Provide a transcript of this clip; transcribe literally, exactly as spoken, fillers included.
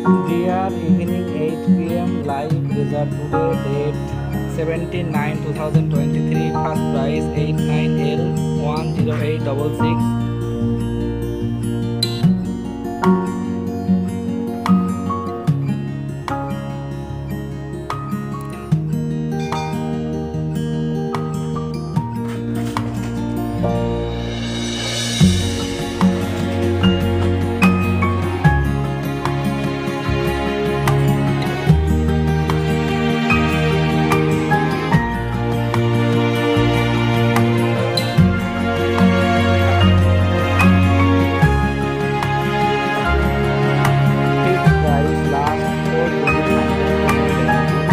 Dear evening eight p m live result today date seventeen nine twenty twenty-three. First prize eight nine L one zero eight six six. Fifth prize last four digit number.